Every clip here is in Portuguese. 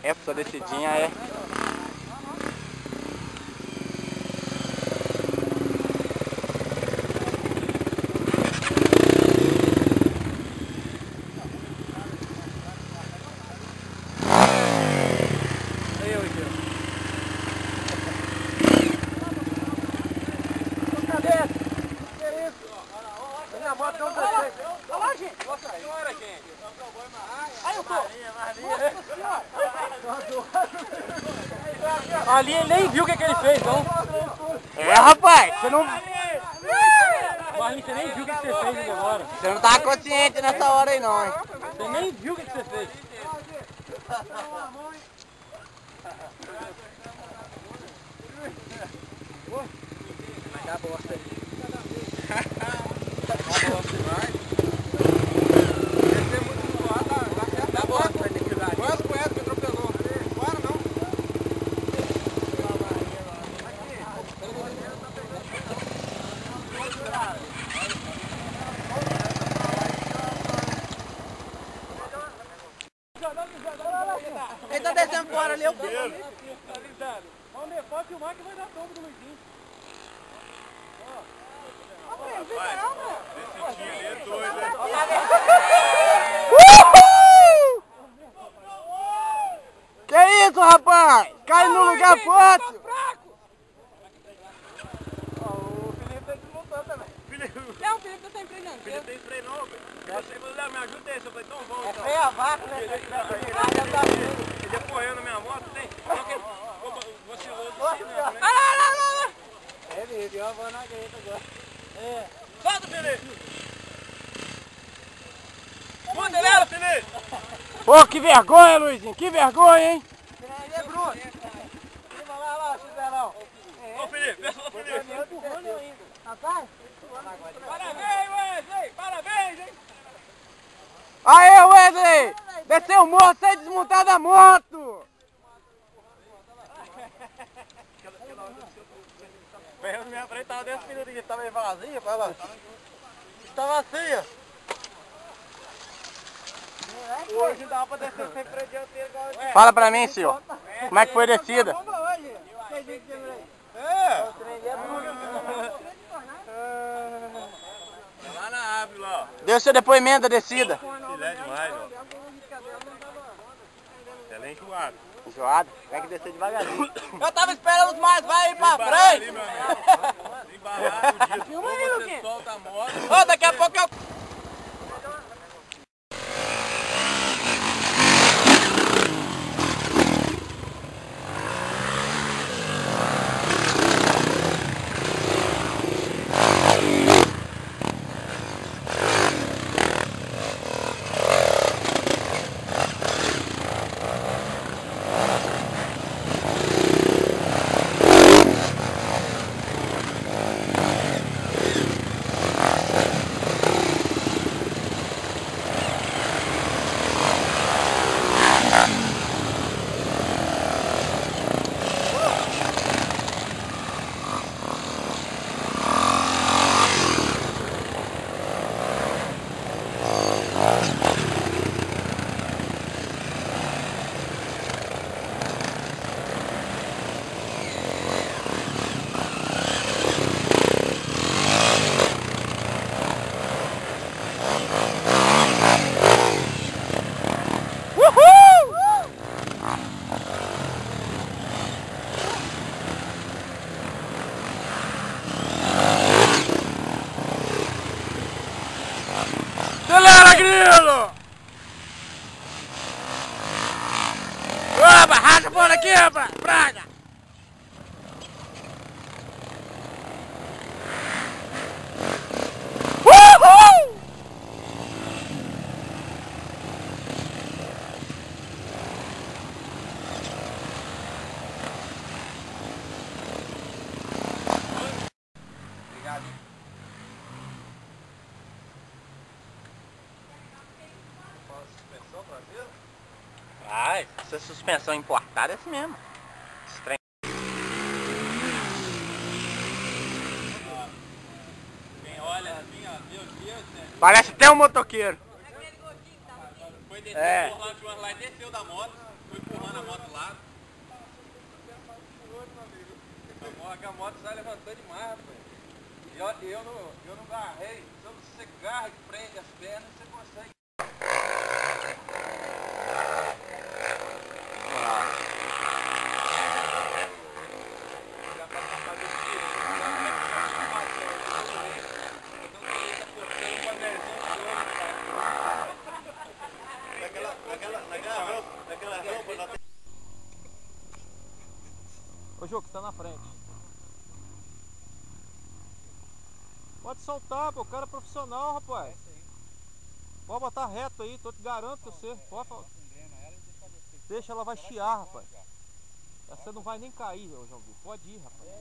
Essa descidinha é... Ali ele nem viu o que ele fez, não. É, rapaz, você não... Marlinhos, você nem viu o que você fez ali agora. Você não tava consciente nessa hora aí não, hein. Você nem viu o que você fez. Vai dar bosta aí. Dá bosta demais. Deve ser muito zoado, dá bosta, vai ter que usar. Quase conhece que atropelou. Bora não. Ele tá descendo fora ali, eu tô. Pode filmar que vai dar tombo do Luizinho. Esse tio ali é doido, hein? Que isso, rapaz? Cai no lugar fácil! O Felipe tá desmontando também. Não, o Felipe tá sem freio não. O Felipe tem freio não, velho. Eu achei que me ajuda aí, eu falei, então vamos. É freio a vácuo, né? Ele apoiando na minha moto, tem? Vacilou de cima, né? Ele deu uma boa na greta agora. É. Solta, Felipe! Muda nela, Felipe! Pô, que vergonha, Luizinho, que vergonha, hein? Ele é bruto! Ô, Felipe, pensa no Felipe! Rapaz? Parabéns, Wesley! Parabéns, hein? Aê, Wesley! Desceu o morro sem desmontar da moto! Eu na minha frente tava dentro do que tava meio vazia, vai lá. Tava assim, ó. Hoje dá pra descer sem freio dianteiro igual eu. Fala pra mim, senhor. Como é que foi a descida? Lá na árvore, lá, ó. Deu seu depoimento da descida. Filé demais, ó. Ela é enjoada. Enjoado? Tem que descer devagarinho. Eu tava esperando os mais vai ir pra frente. Embarrar o dia. Filma aí, Ou você Luquinha. solta a moto. Ô, daqui a pouco eu... Acelera, grilo! Opa, racha por aqui, rapaz! Praga! Uhul! Obrigado. Ai, essa suspensão importada é assim mesmo. Estranho. Quem olha assim, ó, meu Deus, Parece até um motoqueiro. foi descer É. por lá, e desceu da moto, foi por filmando a moto lá. A moto sai levantando demais, rapaz. E eu não agarrei. Então você agarra e prende as pernas, você consegue. Ô Jô, que tá na frente. Pode soltar, pô, o cara é profissional, rapaz. Pode botar reto aí, tô te garanto que você. Pode. Deixa, ela vai chiar, rapaz. Essa não vai nem cair, ô João Vitor. Pode ir, rapaz.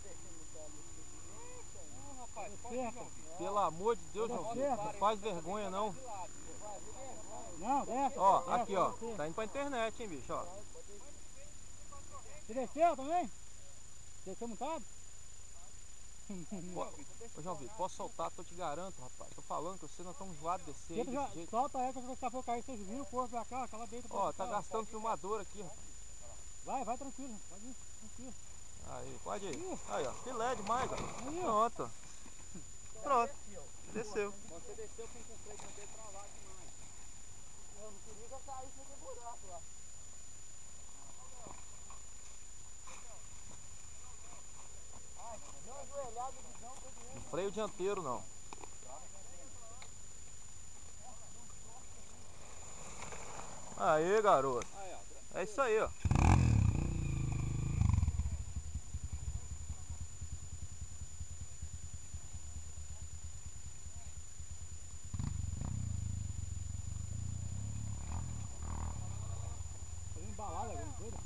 Pelo amor de Deus, João Vitor, não faz vergonha não. Não, desce. Ó, aqui ó, tá indo pra internet, hein, bicho, ó. Você desceu também? Desceu montado? Ô João Vitor, posso soltar, tô te garanto, rapaz. Tô falando que você não tá enjoado de descer aí desse jeito. Solta ela, que daqui a pouco cair, vocês viram, corre pra cá, aquela deita pra cá. Ó, tá gastando filmador aqui, rapaz. Vai tranquilo, pode ir, tranquilo. Aí, pode ir. Aí, ó, filé demais, ó. Pronto. Pronto, desceu. Você desceu com o freio também travado demais. Eu não queria que eu caísse naquele buraco lá. Não freio dianteiro não. Aí, garoto. É isso aí, ó. Embalada, alguma coisa?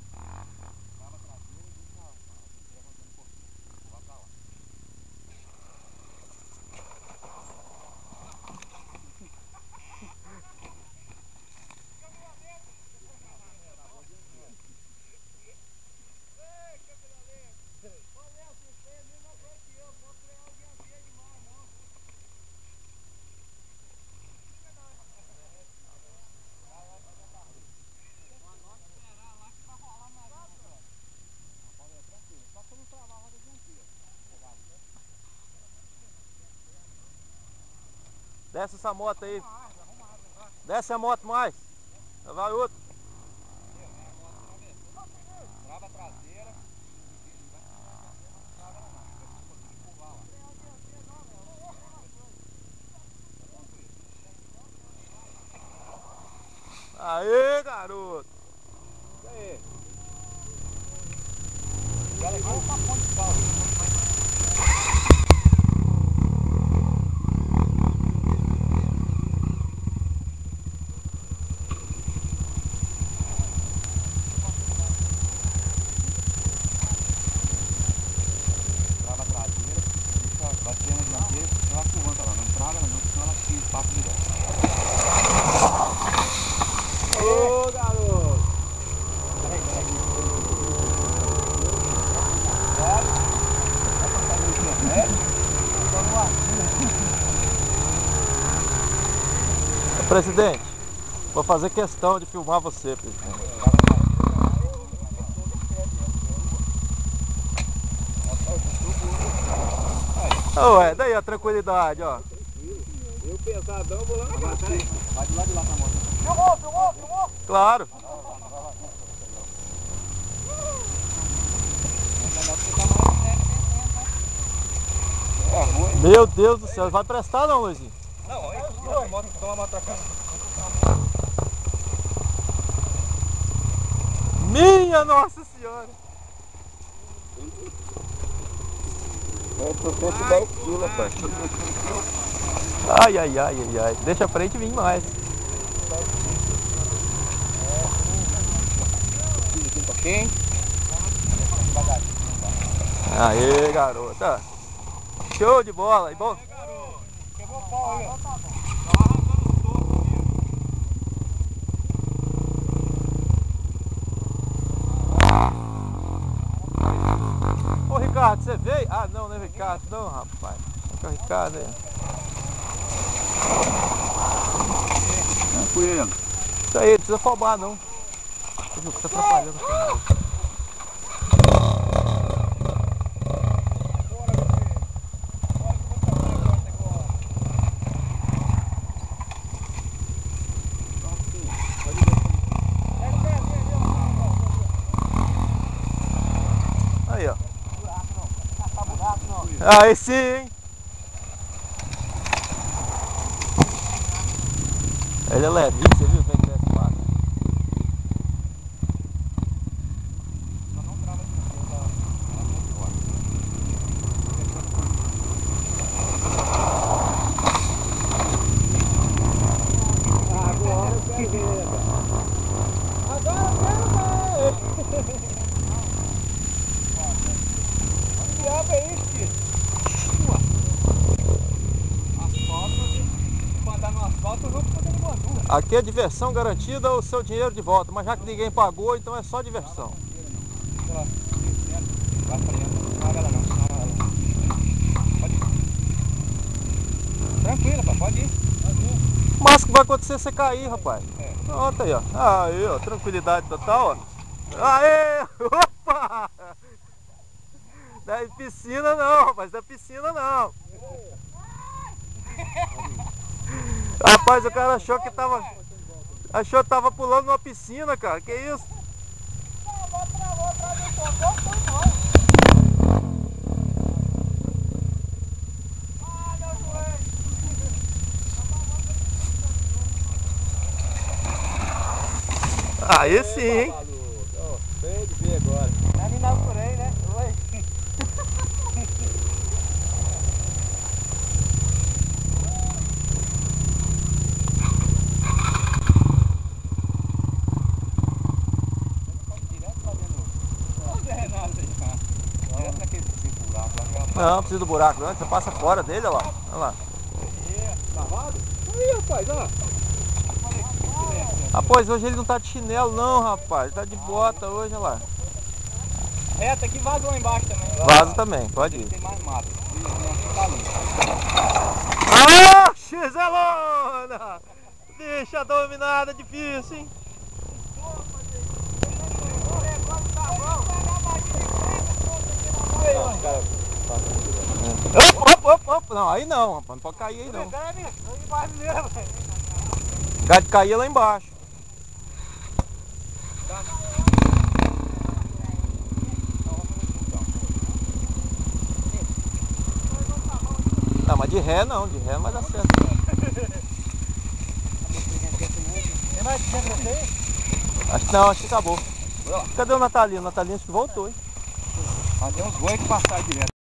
Desce essa moto aí. Desce a moto mais. Já vai outro. Trava a traseira. Aê, garoto. E aí? Ela igual uma ponte de carro. Trava a traseira, deixa bater na dianteira, ela curvanta lá, não trava ela não, senão ela tira o papo direto. Ô, garoto. Presidente, vou fazer questão de filmar você, presidente. Ué, daí a tranquilidade, ó. Eu pesadão, vou lá na casa. Vai de lá com a moto. Filmou! Claro. Meu Deus do céu, vai prestar não, Luizinho? Não, olha a moto, toma a moto pra cá. Minha Nossa Senhora! Eu tô 110 quilos, pai. Ai, ai, ai, ai, ai. Deixa a frente vir mais. Um pouquinho. Aê, garota. Show de bola. E bom. Quebrou o pau aí, ó. Ô, Ricardo, você veio? Ah, não, não é o Ricardo, não, rapaz. É o Ricardo aí. Não fui eu. Isso aí, não precisa afobar, não. Viu, tá atrapalhando. Aí, ó. Aí sim, hein? Ele é levinho, você viu como é que desce fácil? Não trava de novo, ela fora. Agora eu quero ver. Agora eu quero ver. Que diabo é isso, tio? Asfalto, pra andar no asfalto, eu vou poder gordura. Aqui é diversão garantida, o seu dinheiro de volta, mas já que ninguém pagou, então é só diversão. Ela descendo, vai freando, não paga ela não, senão ela... Pode ir. Tranquilo, pá, pode ir. Mas o que vai acontecer é você cair, rapaz. É. Pronto aí, ó. Aí, ó, tranquilidade total, ó. Aê! Opa! Não é piscina não, rapaz, não é piscina não. Rapaz, o cara achou que tava pulando numa piscina, cara. Que isso? Aí sim, hein? Bem de ver agora. Não me inaugurei, né? Oi. Não, precisa do buraco, não. Você passa fora dele, olha lá. Olha lá. Lavado? Aí, rapaz, ó. Rapaz, hoje ele não tá de chinelo não, rapaz. Tá de bota hoje, olha lá. Reto aqui, vaza lá embaixo também. Vaza também, pode ir. Tem mais mato. Tá limpo. Ah, Xelona! Deixa a dominada difícil, hein? Opa. Não, aí não, rapaz. Não pode cair aí não. O gado caía lá embaixo. Não, mas de ré não vai dar certo. Tem mais que você? Acho que não, acho que acabou. Cadê o Natalino? O Natalino acho que voltou, hein? Mas tem uns boi que passaram direto.